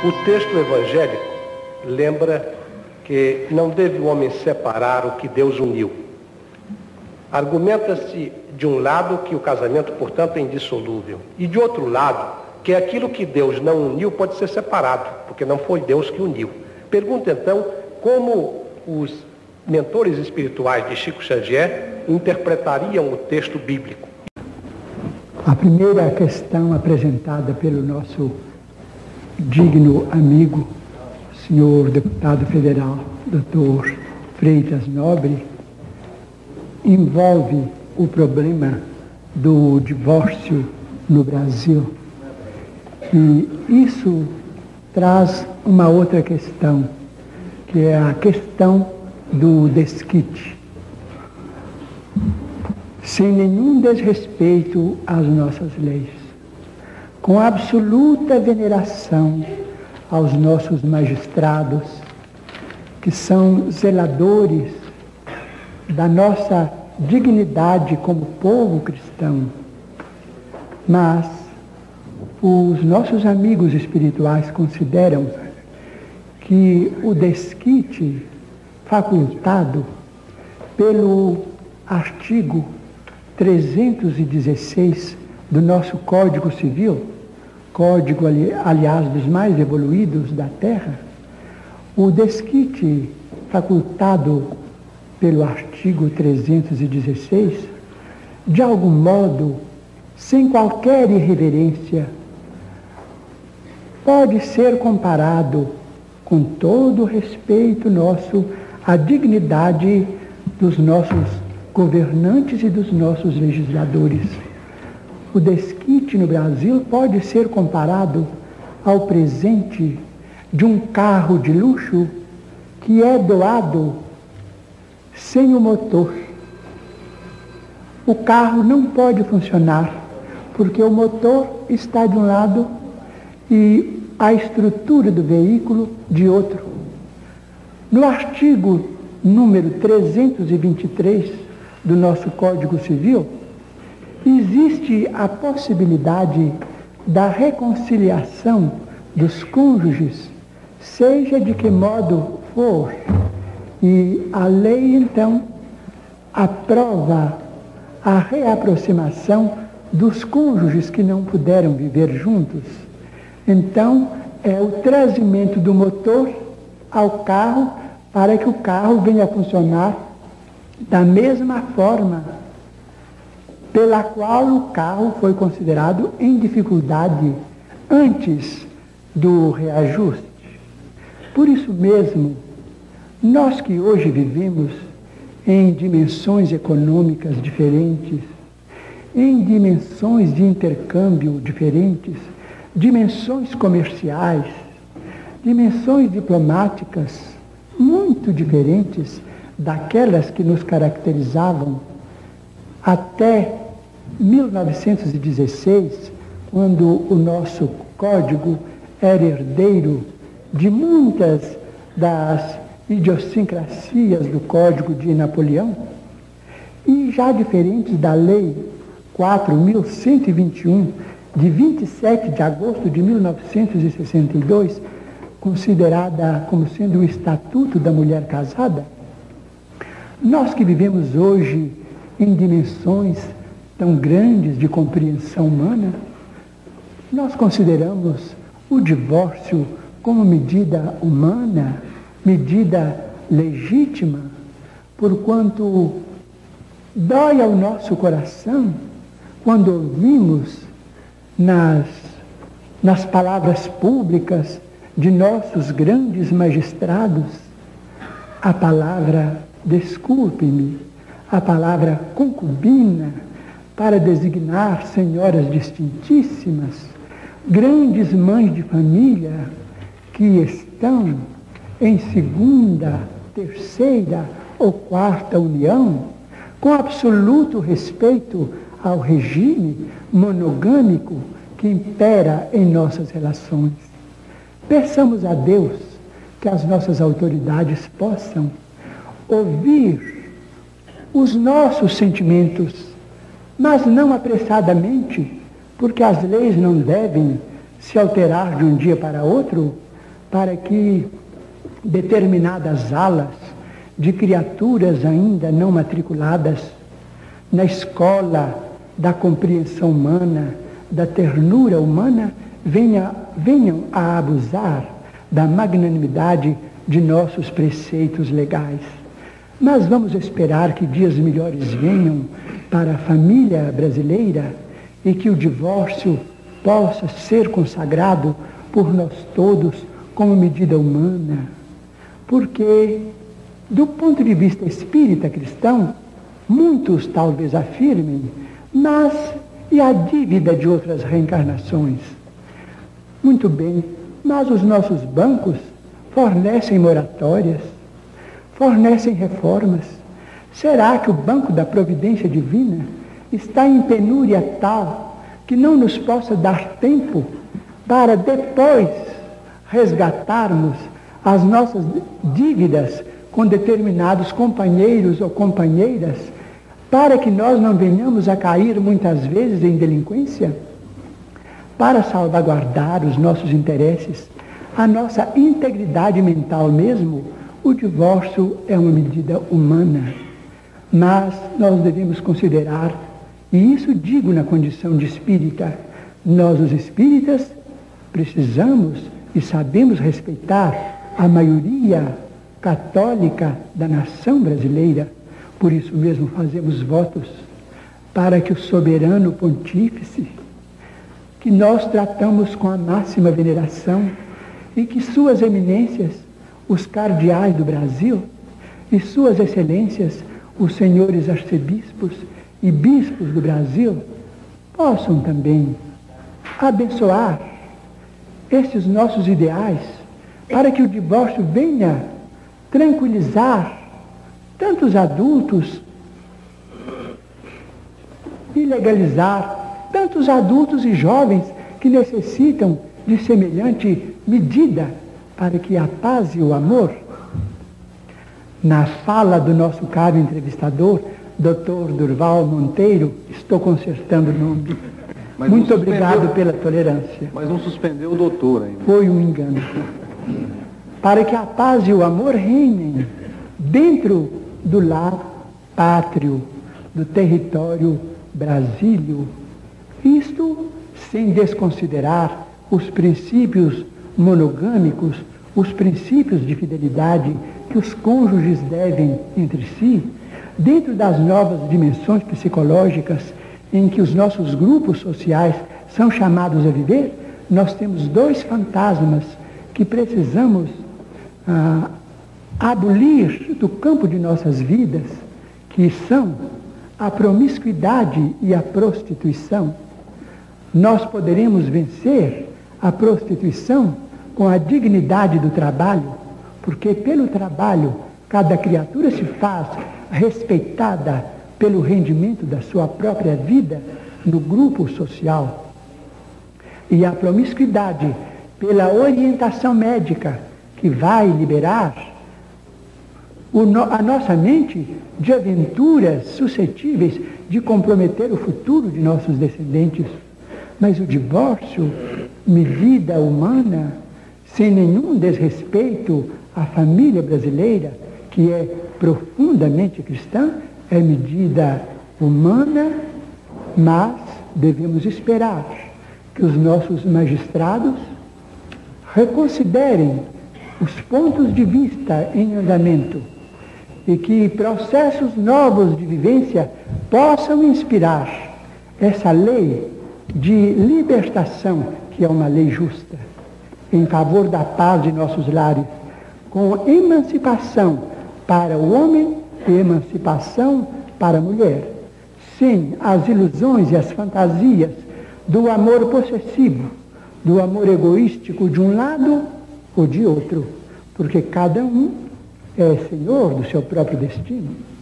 O texto evangélico lembra que não deve o homem separar o que Deus uniu. Argumenta-se de um lado que o casamento, portanto, é indissolúvel, e de outro lado que aquilo que Deus não uniu pode ser separado, porque não foi Deus que uniu. Pergunta então como os mentores espirituais de Chico Xavier interpretariam o texto bíblico. A primeira questão apresentada pelo nosso digno amigo, senhor deputado federal, Dr. Freitas Nobre, envolve o problema do divórcio no Brasil. E isso traz uma outra questão, que é a questão do desquite. Sem nenhum desrespeito às nossas leis, com absoluta veneração aos nossos magistrados, que são zeladores da nossa dignidade como povo cristão, mas os nossos amigos espirituais consideram que o desquite facultado pelo artigo 316 do nosso Código Civil, código, aliás, dos mais evoluídos da Terra, o desquite facultado pelo artigo 316, de algum modo, sem qualquer irreverência, pode ser comparado, com todo o respeito nosso, à dignidade dos nossos governantes e dos nossos legisladores. O desquite no Brasil pode ser comparado ao presente de um carro de luxo que é doado sem o motor. O carro não pode funcionar porque o motor está de um lado e a estrutura do veículo de outro. No artigo número 323 do nosso Código Civil, existe a possibilidade da reconciliação dos cônjuges, seja de que modo for. E a lei, então, aprova a reaproximação dos cônjuges que não puderam viver juntos. Então, é o trazimento do motor ao carro para que o carro venha a funcionar da mesma forma pela qual o carro foi considerado em dificuldade antes do reajuste. Por isso mesmo, nós que hoje vivemos em dimensões econômicas diferentes, em dimensões de intercâmbio diferentes, dimensões comerciais, dimensões diplomáticas muito diferentes daquelas que nos caracterizavam até 1916, quando o nosso código era herdeiro de muitas das idiosincrasias do Código de Napoleão, e já diferentes da Lei 4.121, de 27 de agosto de 1962, considerada como sendo o Estatuto da Mulher Casada. Nós que vivemos hoje em dimensões tão grandes de compreensão humana, nós consideramos o divórcio como medida humana, medida legítima, porquanto dói ao nosso coração quando ouvimos nas palavras públicas de nossos grandes magistrados a palavra desculpe-me, a palavra concubina, para designar senhoras distintíssimas, grandes mães de família que estão em segunda, terceira ou quarta união, com absoluto respeito ao regime monogâmico que impera em nossas relações. Peçamos a Deus que as nossas autoridades possam ouvir os nossos sentimentos, mas não apressadamente, porque as leis não devem se alterar de um dia para outro, para que determinadas alas de criaturas ainda não matriculadas na escola da compreensão humana, da ternura humana, venham a abusar da magnanimidade de nossos preceitos legais. Mas vamos esperar que dias melhores venham para a família brasileira e que o divórcio possa ser consagrado por nós todos como medida humana. Porque, do ponto de vista espírita cristão, muitos talvez afirmem, mas e a dívida de outras reencarnações? Muito bem, mas os nossos bancos fornecem moratórias, fornecem reformas. Será que o banco da providência divina está em penúria tal que não nos possa dar tempo para depois resgatarmos as nossas dívidas com determinados companheiros ou companheiras, para que nós não venhamos a cair muitas vezes em delinquência? Para salvaguardar os nossos interesses, a nossa integridade mental mesmo, o divórcio é uma medida humana. Mas nós devemos considerar, e isso digo na condição de espírita, nós os espíritas precisamos e sabemos respeitar a maioria católica da nação brasileira. Por isso mesmo fazemos votos para que o soberano pontífice, que nós tratamos com a máxima veneração, e que suas eminências, os cardeais do Brasil, e suas excelências, os senhores arcebispos e bispos do Brasil, possam também abençoar esses nossos ideais, para que o divórcio venha tranquilizar tantos adultos e legalizar tantos adultos e jovens que necessitam de semelhante medida para que a paz e o amor. Na fala do nosso caro entrevistador, Dr. Durval Monteiro, estou consertando o nome. Muito obrigado pela tolerância. Mas não suspendeu o doutor ainda. Foi um engano. Para que a paz e o amor reinem dentro do lar pátrio, do território brasílio. Isto sem desconsiderar os princípios monogâmicos, os princípios de fidelidade que os cônjuges devem entre si, dentro das novas dimensões psicológicas em que os nossos grupos sociais são chamados a viver. Nós temos dois fantasmas que precisamos abolir do campo de nossas vidas, que são a promiscuidade e a prostituição. Nós poderemos vencer a prostituição com a dignidade do trabalho, porque pelo trabalho cada criatura se faz respeitada pelo rendimento da sua própria vida no grupo social. E a promiscuidade pela orientação médica, que vai liberar a nossa mente de aventuras suscetíveis de comprometer o futuro de nossos descendentes. Mas o divórcio, medida humana, sem nenhum desrespeito à família brasileira, que é profundamente cristã, é medida humana, mas devemos esperar que os nossos magistrados reconsiderem os pontos de vista em andamento e que processos novos de vivência possam inspirar essa lei de libertação, que é uma lei justa, em favor da paz de nossos lares, com emancipação para o homem e emancipação para a mulher, sem as ilusões e as fantasias do amor possessivo, do amor egoístico de um lado ou de outro, porque cada um é senhor do seu próprio destino.